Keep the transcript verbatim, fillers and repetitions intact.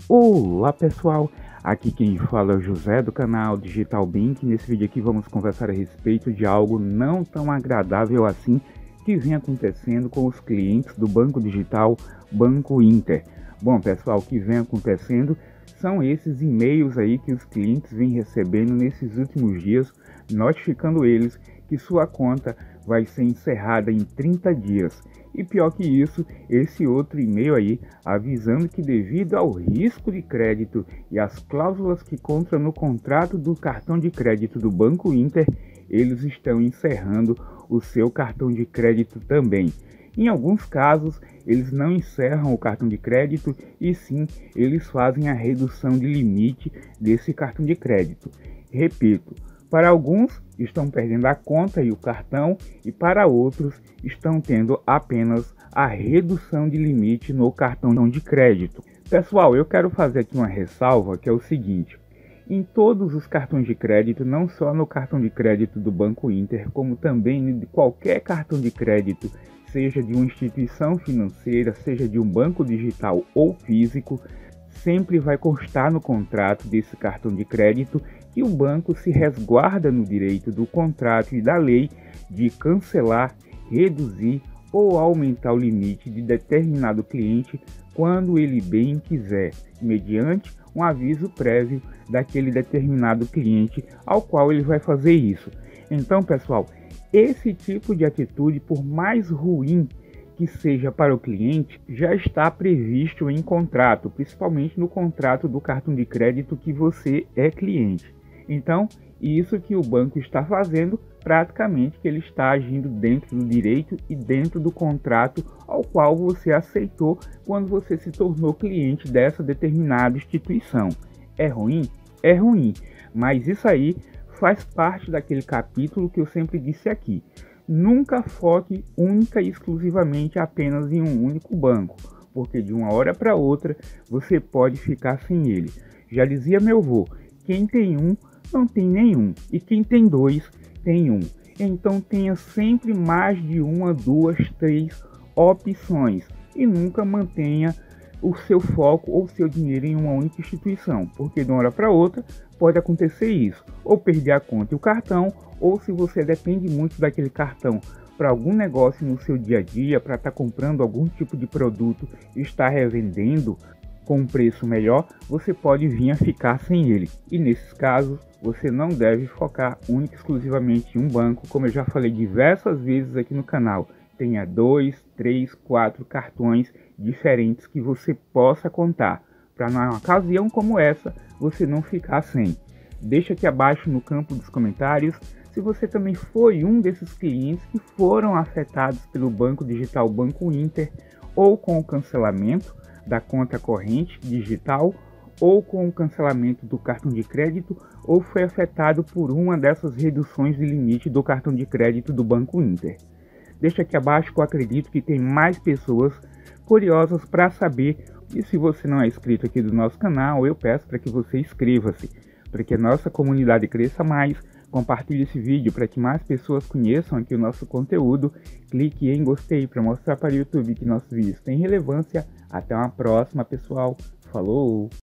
Olá pessoal, aqui quem fala é o José do canal Digital Bank. Nesse vídeo aqui vamos conversar a respeito de algo não tão agradável assim que vem acontecendo com os clientes do banco digital Banco Inter. Bom pessoal, o que vem acontecendo são esses e-mails aí que os clientes vêm recebendo nesses últimos dias, notificando eles que sua conta vai ser encerrada em trinta dias. E pior que isso, esse outro e-mail aí avisando que devido ao risco de crédito e as cláusulas que constam no contrato do cartão de crédito do Banco Inter, eles estão encerrando o seu cartão de crédito também. Em alguns casos, eles não encerram o cartão de crédito e sim, eles fazem a redução de limite desse cartão de crédito. Repito, para alguns estão perdendo a conta e o cartão, e para outros estão tendo apenas a redução de limite no cartão de crédito. Pessoal, eu quero fazer aqui uma ressalva que é o seguinte: em todos os cartões de crédito, não só no cartão de crédito do Banco Inter, como também de qualquer cartão de crédito, seja de uma instituição financeira, seja de um banco digital ou físico, sempre vai constar no contrato desse cartão de crédito que o banco se resguarda no direito do contrato e da lei de cancelar, reduzir ou aumentar o limite de determinado cliente quando ele bem quiser, mediante um aviso prévio daquele determinado cliente ao qual ele vai fazer isso. Então, pessoal, esse tipo de atitude, por mais ruim que seja para o cliente, já está previsto em contrato, principalmente no contrato do cartão de crédito que você é cliente. Então, isso que o banco está fazendo, praticamente que ele está agindo dentro do direito e dentro do contrato ao qual você aceitou quando você se tornou cliente dessa determinada instituição. É ruim? É ruim, mas isso aí faz parte daquele capítulo que eu sempre disse aqui. Nunca foque única e exclusivamente apenas em um único banco, porque de uma hora para outra você pode ficar sem ele. Já dizia meu avô, quem tem um não tem nenhum, e quem tem dois tem um. Então tenha sempre mais de uma, duas, três opções e nunca mantenha o seu foco ou seu dinheiro em uma única instituição, porque de uma hora para outra pode acontecer isso, ou perder a conta e o cartão, ou se você depende muito daquele cartão para algum negócio no seu dia a dia, para estar tá comprando algum tipo de produto e estar revendendo com um preço melhor, você pode vir a ficar sem ele. E nesses casos, você não deve focar única e exclusivamente em um banco, como eu já falei diversas vezes aqui no canal. Tenha dois, três, quatro cartões diferentes que você possa contar, para numa ocasião como essa, você não ficar sem. Deixa aqui abaixo no campo dos comentários se você também foi um desses clientes que foram afetados pelo banco digital Banco Inter, ou com o cancelamento da conta corrente digital, ou com o cancelamento do cartão de crédito, ou foi afetado por uma dessas reduções de limite do cartão de crédito do Banco Inter. Deixa aqui abaixo que eu acredito que tem mais pessoas curiosas para saber. E se você não é inscrito aqui do nosso canal, eu peço para que você inscreva-se, para que a nossa comunidade cresça mais. Compartilhe esse vídeo para que mais pessoas conheçam aqui o nosso conteúdo. Clique em gostei para mostrar para o YouTube que nossos vídeos têm relevância. Até uma próxima, pessoal. Falou!